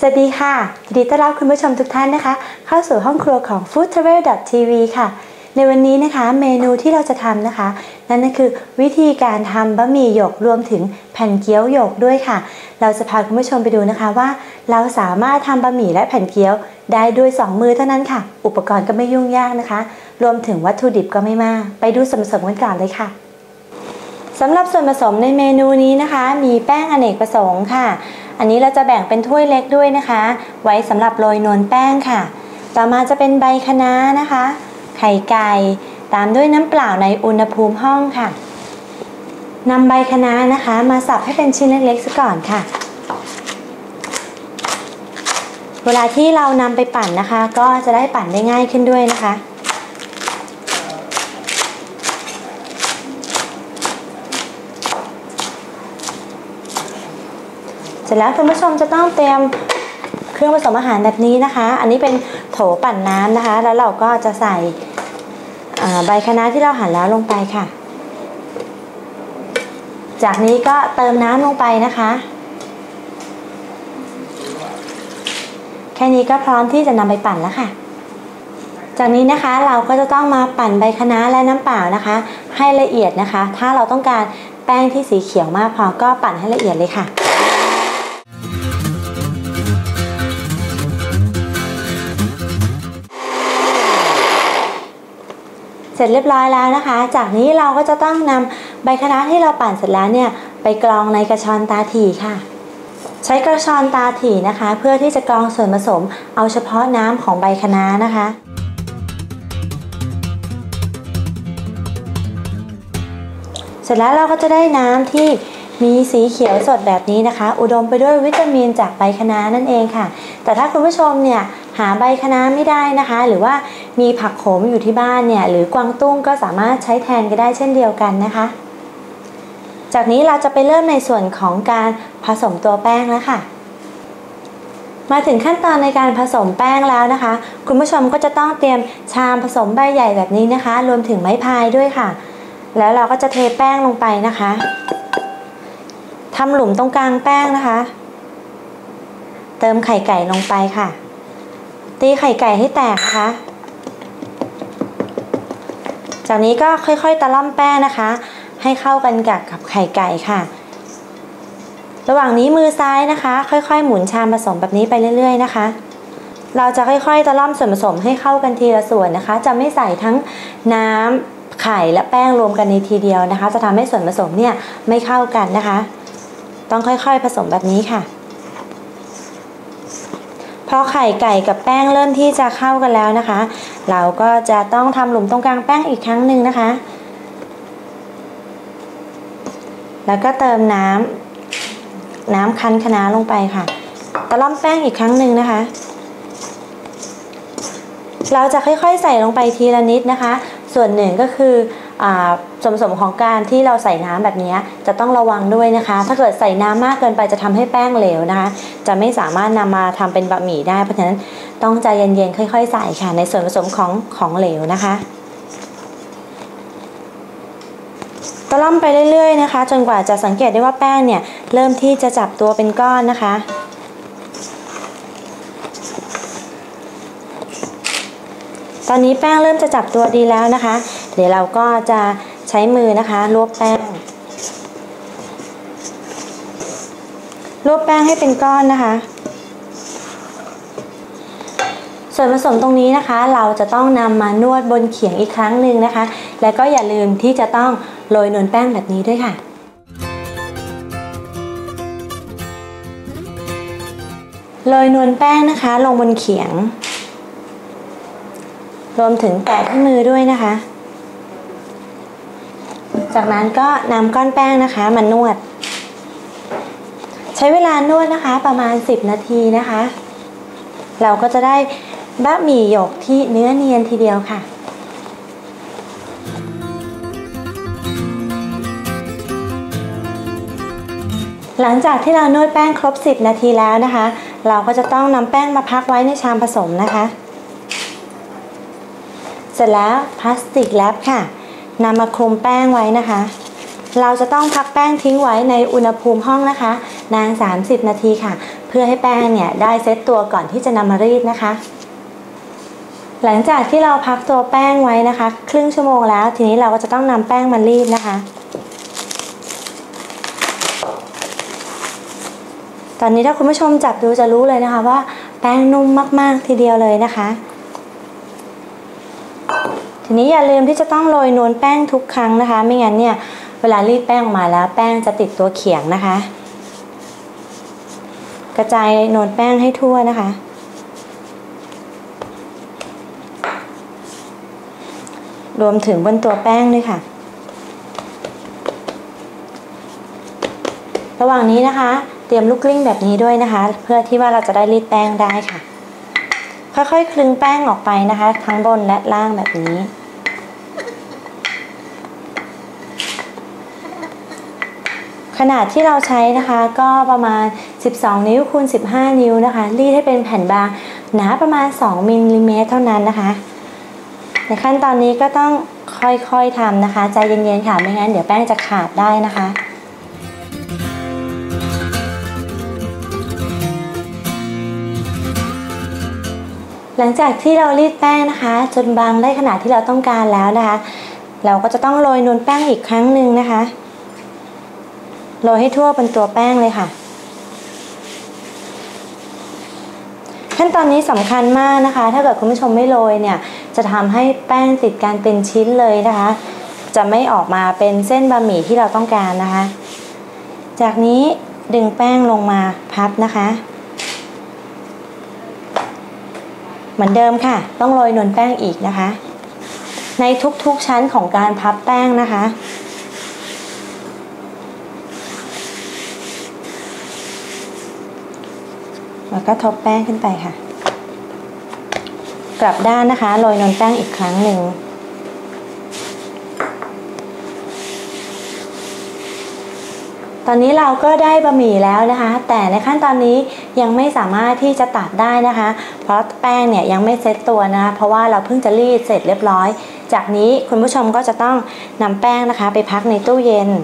วัสดีค่ะยินดีต้อนรับคุณผู้ชมทุกท่านนะคะเข้าสู่ห้องครัวของ foodtravel.tv ค่ะในวันนี้นะคะเมนูที่เราจะทำนะคะนั่นก็คือวิธีการทำบะหมี่หยกรวมถึงแผ่นเกี๊ยวหยกด้วยค่ะเราจะพาคุณผู้ชมไปดูนะคะว่าเราสามารถทำบะหมี่และแผ่นเกี๊ยวได้ด้วย2มือเท่านั้นค่ะอุปกรณ์ก็ไม่ยุ่งยากนะคะรวมถึงวัตถุดิบก็ไม่มากไปดูส่วนผสมกันก่อนเลยค่ะสำหรับส่วนผสมในเมนูนี้นะคะมีแป้งอเนกประสงค์ค่ะอันนี้เราจะแบ่งเป็นถ้วยเล็กด้วยนะคะไว้สำหรับโรยนวลแป้งค่ะต่อมาจะเป็นใบคะน้านะคะไข่ไก่ตามด้วยน้ำเปล่าในอุณหภูมิห้องค่ะนำใบคะน้านะคะมาสับให้เป็นชิ้นเล็กๆซะก่อนค่ะเวลาที่เรานำไปปั่นนะคะก็จะได้ปั่นได้ง่ายขึ้นด้วยนะคะเสร็จแล้วคุณผู้ชมจะต้องเตรียมเครื่องผสมอาหารแบบนี้นะคะอันนี้เป็นโถปั่นน้ำนะคะแล้วเราก็จะใส่ใบคะน้าที่เราหั่นแล้วลงไปค่ะจากนี้ก็เติมน้ำลงไปนะคะแค่นี้ก็พร้อมที่จะนำไปปั่นแล้วค่ะจากนี้นะคะเราก็จะต้องมาปั่นใบคะน้าและน้ำเปล่านะคะให้ละเอียดนะคะถ้าเราต้องการแป้งที่สีเขียวมากพอก็ปั่นให้ละเอียดเลยค่ะเสร็จเรียบร้อยแล้วนะคะจากนี้เราก็จะต้องนำใบคะน้าที่เราปั่นเสร็จแล้วเนี่ยไปกรองในกระชอนตาถี่ค่ะใช้กระชอนตาถี่นะคะเพื่อที่จะกรองส่วนผสมเอาเฉพาะน้ำของใบคะน้านะคะเสร็จแล้วเราก็จะได้น้ำที่มีสีเขียวสดแบบนี้นะคะอุดมไปด้วยวิตามินจากใบคะน้านั่นเองค่ะแต่ถ้าคุณผู้ชมเนี่ยหาใบคะน้าไม่ได้นะคะหรือว่ามีผักโขมอยู่ที่บ้านเนี่ยหรือกวางตุ้งก็สามารถใช้แทนก็ได้เช่นเดียวกันนะคะจากนี้เราจะไปเริ่มในส่วนของการผสมตัวแป้งแล้วค่ะมาถึงขั้นตอนในการผสมแป้งแล้วนะคะคุณผู้ชมก็จะต้องเตรียมชามผสมใบใหญ่แบบนี้นะคะรวมถึงไม้พายด้วยค่ะแล้วเราก็จะเทแป้งลงไปนะคะทำหลุมตรงกลางแป้งนะคะเติมไข่ไก่ลงไปค่ะตีไข่ไก่ให้แตกนะคะจากนี้ก็ค่อยๆตะล่อมแป้งนะคะให้เข้ากันกับไข่ไก่ค่ะระหว่างนี้มือซ้ายนะคะค่อยๆหมุนชามผสมแบบนี้ไปเรื่อยๆนะคะเราจะค่อยๆตะล่อมส่วนผสมให้เข้ากันทีละส่วนนะคะจะไม่ใส่ทั้งน้ำไข่และแป้งรวมกันในทีเดียวนะคะจะทำให้ส่วนผสมเนี่ยไม่เข้ากันนะคะต้องค่อยๆผสมแบบนี้ค่ะพอไข่ไก่กับแป้งเริ่มที่จะเข้ากันแล้วนะคะเราก็จะต้องทำหลุมตรงกลางแป้งอีกครั้งหนึ่งนะคะแล้วก็เติมน้ำคั้นคะน้าลงไปค่ะตะล่อมแป้งอีกครั้งหนึ่งนะคะเราจะค่อยๆใส่ลงไปทีละนิดนะคะส่วนหนึ่งก็คือส่วนผสมของการที่เราใส่น้ำแบบนี้จะต้องระวังด้วยนะคะถ้าเกิดใส่น้ำมากเกินไปจะทำให้แป้งเหลวนะคะจะไม่สามารถนำมาทำเป็นบะหมี่ได้เพราะฉะนั้นต้องใจเย็นๆค่อยๆใส่ค่ะในส่วนผสมของเหลวนะคะตะล่อมไปเรื่อยๆนะคะจนกว่าจะสังเกตได้ว่าแป้งเนี่ยเริ่มที่จะจับตัวเป็นก้อนนะคะตอนนี้แป้งเริ่มจะจับตัวดีแล้วนะคะเดี๋ยวเราก็จะใช้มือนะคะรวบแป้งให้เป็นก้อนนะคะส่วนผสมตรงนี้นะคะเราจะต้องนำมานวดบนเขียงอีกครั้งหนึ่งนะคะและก็อย่าลืมที่จะต้องโรยนวลแป้งแบบนี้ด้วยค่ะโรยนวลแป้งนะคะลงบนเขียงรวมถึงแตะที่มือด้วยนะคะจากนั้นก็นำก้อนแป้งนะคะมานวดใช้เวลานวดนะคะประมาณ10 นาทีนะคะเราก็จะได้บะหมี่หยกที่เนื้อเนียนทีเดียวค่ะหลังจากที่เรานวดแป้งครบ10 นาทีแล้วนะคะเราก็จะต้องนำแป้งมาพักไว้ในชามผสมนะคะเสร็จแล้วพลาสติกแรปค่ะนำมาคลุมแป้งไว้นะคะเราจะต้องพักแป้งทิ้งไว้ในอุณหภูมิห้องนะคะนาน30 นาทีค่ะเพื่อพื่อให้แป้งเนี่ยได้เซตตัวก่อนที่จะนำมารีดนะคะหลังจากที่เราพักตัวแป้งไว้นะคะครึ่งชั่วโมงแล้วทีนี้เราก็จะต้องนำแป้งมารีดนะคะตอนนี้ถ้าคุณผู้ชมจับดูจะรู้เลยนะคะว่าแป้งนุ่มมากๆทีเดียวเลยนะคะทีนี้อย่าลืมที่จะต้องโรยนวลแป้งทุกครั้งนะคะไม่งั้นเนี่ยเวลารีดแป้งออกมาแล้วแป้งจะติดตัวเขียงนะคะกระจายนวลแป้งให้ทั่วนะคะรวมถึงบนตัวแป้งด้วยค่ะระหว่างนี้นะคะเตรียมลูกกลิ้งแบบนี้ด้วยนะคะเพื่อที่ว่าเราจะได้รีดแป้งได้ค่ะค่อยๆคลึงแป้งออกไปนะคะทั้งบนและล่างแบบนี้ขนาดที่เราใช้นะคะก็ประมาณ12นิ้วคูณ15นิ้วนะคะรีดให้เป็นแผ่นบางหนาประมาณ2มิลลิเมตรเท่านั้นนะคะในขั้นตอนนี้ก็ต้องค่อยๆทำนะคะใจเย็นๆค่ะไม่งั้นเดี๋ยวแป้งจะขาดได้นะคะหลังจากที่เรารีดแป้งนะคะจนบางได้ขนาดที่เราต้องการแล้วนะคะเราก็จะต้องโรยนวลแป้งอีกครั้งหนึ่งนะคะโรยให้ทั่วบนตัวแป้งเลยค่ะขั้นตอนนี้สำคัญมากนะคะถ้าเกิดคุณผู้ชมไม่โรยเนี่ยจะทำให้แป้งติดกันเป็นชิ้นเลยนะคะจะไม่ออกมาเป็นเส้นบะหมี่ที่เราต้องการนะคะจากนี้ดึงแป้งลงมาพับนะคะเหมือนเดิมค่ะต้องโรยนวลแป้งอีกนะคะในทุกๆชั้นของการพับแป้งนะคะแล้วก็ทบแป้งขึ้นไปค่ะกลับด้านนะคะโรยนวลแป้งอีกครั้งหนึ่งตอนนี้เราก็ได้บะหมี่แล้วนะคะแต่ในขั้นตอนนี้ยังไม่สามารถที่จะตัดได้นะคะเพราะแป้งเนี่ยยังไม่เซ็ตตัวนะเพราะว่าเราเพิ่งจะรีดเสร็จเรียบร้อยจากนี้คุณผู้ชมก็จะต้องนำแป้งนะคะไปพักในตู้เย็น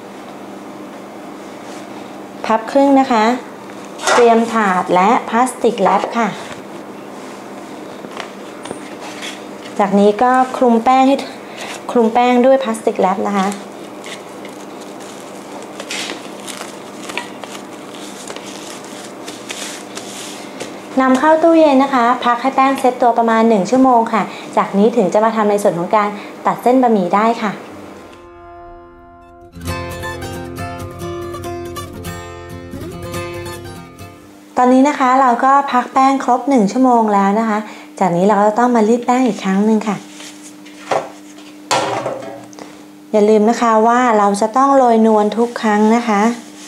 พับครึ่งนะคะเตรียมถาดและพลาสติกแรปค่ะจากนี้ก็คลุมแป้งด้วยพลาสติกแรปนะคะนำเข้าตู้เย็นนะคะพักให้แป้งเซตตัวประมาณ1ชั่วโมงค่ะจากนี้ถึงจะมาทำในส่วนของการตัดเส้นบะหมี่ได้ค่ะตอนนี้นะคะเราก็พักแป้งครบ1ชั่วโมงแล้วนะคะจากนี้เราก็ต้องมารีดแป้งอีกครั้งหนึ่งค่ะอย่าลืมนะคะว่าเราจะต้องโรยนวลทุกครั้งนะคะ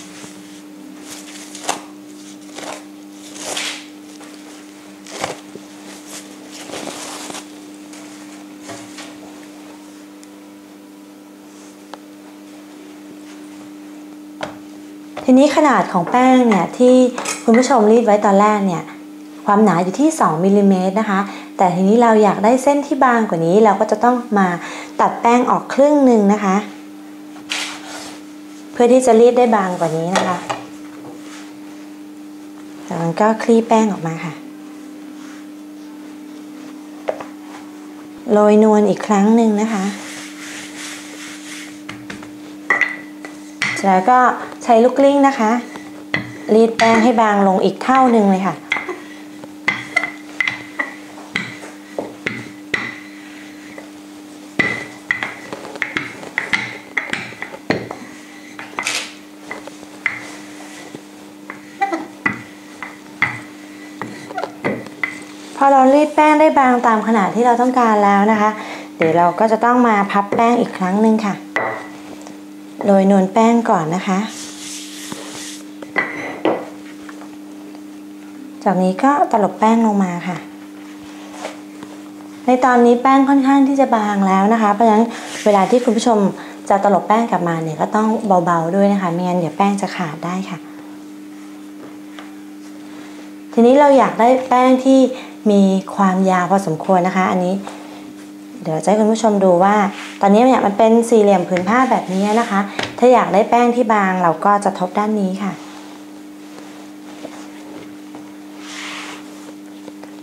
ทีนี้ขนาดของแป้งเนี่ยที่คุณผู้ชมรีดไว้ตอนแรกเนี่ยความหนาอยู่ที่2มิลลิเมตรนะคะแต่ทีนี้เราอยากได้เส้นที่บางกว่านี้เราก็จะต้องมาตัดแป้งออกครึ่งหนึ่งนะคะเพื่อที่จะรีดได้บางกว่านี้นะคะจากนั้นก็คลี่แป้งออกมาค่ะโรยนวลอีกครั้งหนึ่งนะคะแล้วก็ใช้ลูกกลิ้งนะคะรีดแป้งให้บางลงอีกเท่านึงเลยค่ะพอเรารีดแป้งได้บางตามขนาดที่เราต้องการแล้วนะคะเดี๋ยวเราก็จะต้องมาพับแป้งอีกครั้งหนึ่งค่ะโรยนวลแป้งก่อนนะคะจากนี้ก็ตลบแป้งลงมาค่ะในตอนนี้แป้งค่อนข้างที่จะบางแล้วนะคะเพราะฉะนั้นเวลาที่คุณผู้ชมจะตลบแป้งกลับมาเนี่ยก็ต้องเบาๆด้วยนะคะไม่งั้นเดี๋ยวแป้งจะขาดได้ค่ะทีนี้เราอยากได้แป้งที่มีความยาวพอสมควรนะคะอันนี้เดี๋ยวจะให้คุณผู้ชมดูว่าตอนนี้เนี่ยมันเป็นสี่เหลี่ยมผืนผ้าแบบนี้นะคะถ้าอยากได้แป้งที่บางเราก็จะทบด้านนี้ค่ะ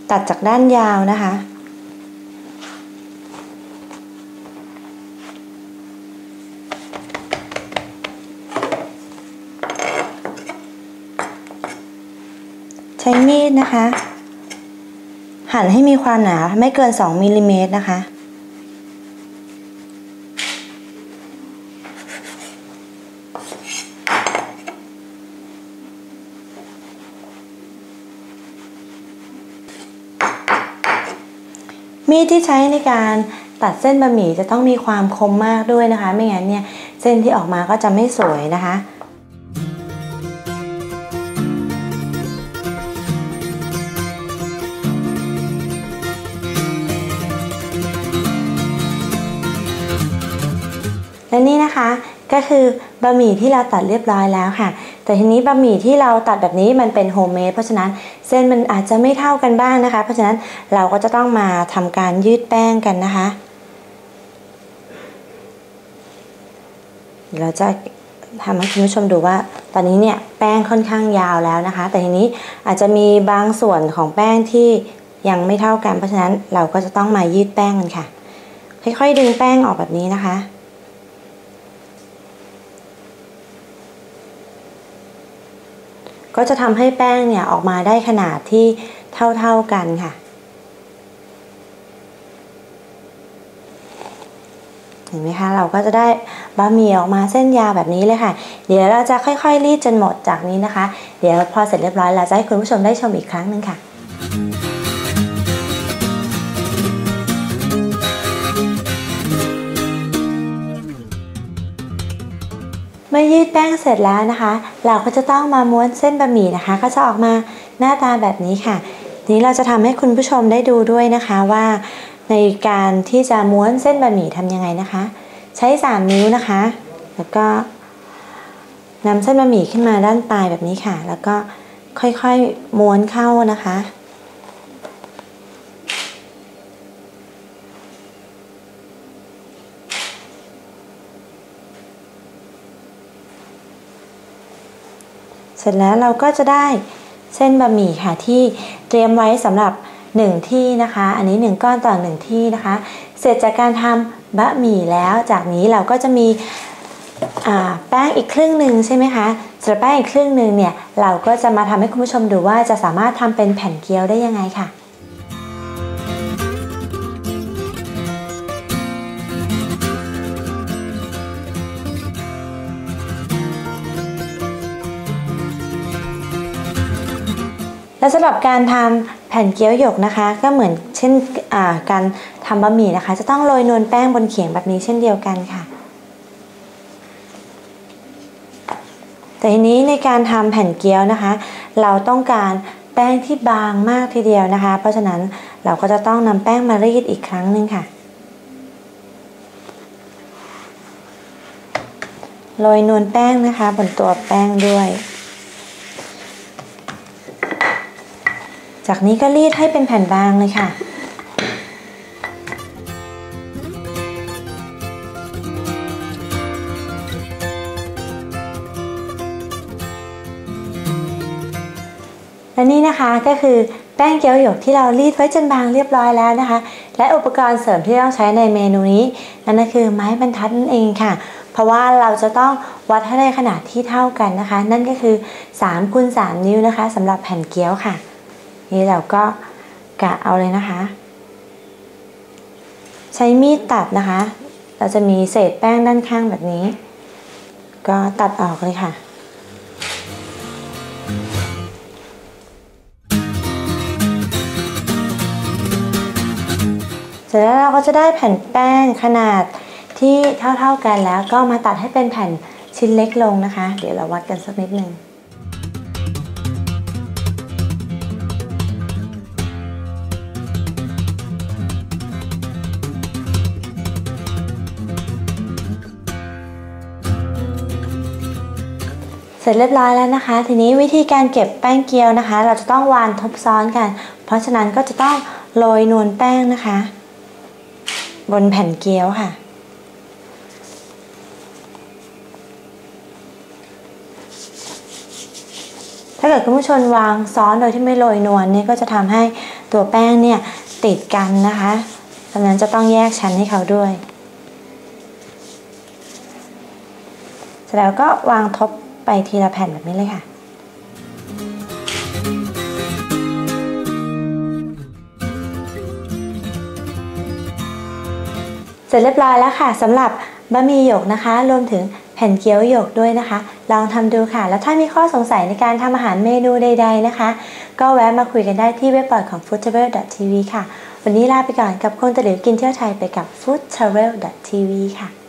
ตัดจากด้านยาวนะคะใช้มีดนะคะหั่นให้มีความหนาไม่เกิน2 มิลลิเมตรนะคะมีดที่ใช้ในการตัดเส้นบะหมี่จะต้องมีความคมมากด้วยนะคะไม่งั้นเนี่ยเส้นที่ออกมาก็จะไม่สวยนะคะและนี่นะคะก็คือบะหมี่ที่เราตัดเรียบร้อยแล้วค่ะแต่ทีนี้บะหมี่ที่เราตัดแบบนี้มันเป็นโฮมเมดเพราะฉะนั้นเส้นมันอาจจะไม่เท่ากันบ้างนะคะเพราะฉะนั้นเราก็จะต้องมาทำการยืดแป้งกันนะคะเราจะทำให้คุณผู้ชมดูว่าตอนนี้เนี่ยแป้งค่อนข้างยาวแล้วนะคะแต่ทีนี้อาจจะมีบางส่วนของแป้งที่ยังไม่เท่ากันเพราะฉะนั้นเราก็จะต้องมายืดแป้งกันค่ะค่อยๆดึงแป้งออกแบบนี้นะคะก็จะทำให้แป้งเนี่ยออกมาได้ขนาดที่เท่ากันค่ะเห็นไหมคะเราก็จะได้บะหมี่ออกมาเส้นยาวแบบนี้เลยค่ะเดี๋ยวเราจะค่อยๆรีดจนหมดจากนี้นะคะเดี๋ยวพอเสร็จเรียบร้อยเราจะให้คุณผู้ชมได้ชมอีกครั้งหนึ่งค่ะเมื่อยืดแป้งเสร็จแล้วนะคะเราก็จะต้องมาม้วนเส้นบะหมี่นะคะก็จะออกมาหน้าตาแบบนี้ค่ะทีนี้เราจะทำให้คุณผู้ชมได้ดูด้วยนะคะว่าในการที่จะม้วนเส้นบะหมี่ทำยังไงนะคะใช้3 นิ้วนะคะแล้วก็นำเส้นบะหมี่ขึ้นมาด้านปลายแบบนี้ค่ะแล้วก็ค่อยๆม้วนเข้านะคะเสร็จแล้วเราก็จะได้เส้นบะหมี่ค่ะที่เตรียมไว้สำหรับ1ที่นะคะอันนี้1ก้อนต่อ1ที่นะคะเสร็จจากการทำบะหมี่แล้วจากนี้เราก็จะมีแป้งอีกครึ่งหนึ่งใช่ไหมคะส่วนแป้งอีกครึ่งหนึ่งเนี่ยเราก็จะมาทำให้คุณผู้ชมดูว่าจะสามารถทำเป็นแผ่นเกี๊ยวได้ยังไงค่ะและสำหรับการทำแผ่นเกี๊ยวหยกนะคะก็เหมือนเช่นการทำบะหมี่นะคะจะต้องโรยนวลแป้งบนเขียงแบบนี้เช่นเดียวกันค่ะแต่ทีนี้ในการทำแผ่นเกี๊ยวนะคะเราต้องการแป้งที่บางมากทีเดียวนะคะเพราะฉะนั้นเราก็จะต้องนำแป้งมารีดอีกครั้งหนึ่งค่ะโรยนวลแป้งนะคะบนตัวแป้งด้วยจากนี้ก็รีดให้เป็นแผ่นบางเลยค่ะและนี่นะคะก็คือแป้งเกี๊ยวหยกที่เรารีดไว้จนบางเรียบร้อยแล้วนะคะและอุปกรณ์เสริมที่ต้องใช้ในเมนูนี้นั่นก็คือไม้บรรทัดนั่นเองค่ะเพราะว่าเราจะต้องวัดให้ได้ขนาดที่เท่ากันนะคะนั่นก็คือ3 คูณ 3 นิ้วนะคะสำหรับแผ่นเกี๊ยวค่ะนี่เราก็กะเอาเลยนะคะใช้มีดตัดนะคะเราจะมีเศษแป้งด้านข้างแบบนี้ก็ตัดออกเลยค่ะเสร็จแล้วเราก็จะได้แผ่นแป้งขนาดที่เท่ากันแล้วก็มาตัดให้เป็นแผ่นชิ้นเล็กลงนะคะเดี๋ยวเราวัดกันสักนิดนึงเสร็จเรียบร้อยแล้วนะคะทีนี้วิธีการเก็บแป้งเกี๊ยวนะคะเราจะต้องวางทับซ้อนกันเพราะฉะนั้นก็จะต้องโรยนวลแป้งนะคะบนแผ่นเกี๊ยวค่ะถ้าเกิดคุณผู้ชมวางซ้อนโดยที่ไม่โรยนวลเนี่ยก็จะทำให้ตัวแป้งเนี่ยติดกันนะคะดังนั้นจะต้องแยกชั้นให้เขาด้วยเสร็จแล้วก็วางทบไปทีละแผ่นแบบนี้เลยค่ะเสร็จเรียบร้อยแล้วค่ะสำหรับบะหมี่หยกนะคะรวมถึงแผ่นเกี๊ยวหยกด้วยนะคะลองทำดูค่ะแล้วถ้ามีข้อสงสัยในการทำอาหารเมนูใดๆนะคะก็แวะมาคุยกันได้ที่เว็บบอร์ดของ foodtravel.tv ค่ะวันนี้ลาไปก่อนกับคนตะหลิวกินเที่ยวไทยไปกับ foodtravel.tv ค่ะ